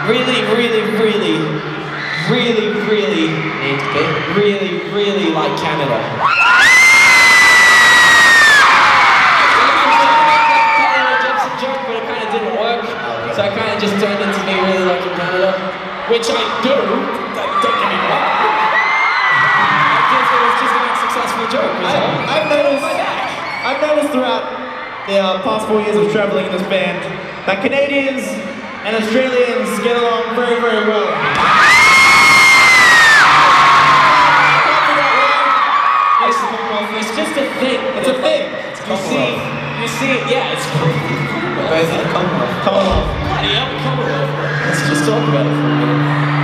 really like Canada. Joke, but it kind of didn't work, so I kind of just turned into me really liking Canada, which I do. Don't get me wrong. It was just a successful joke. I've noticed throughout the past 4 years of traveling in this band that Canadians and Australians get along very, very well. It's just a thing. It's a thing. You see it, yeah, it's Commonwealth. Bloody hell, Commonwealth. Let's just talk about it for a minute.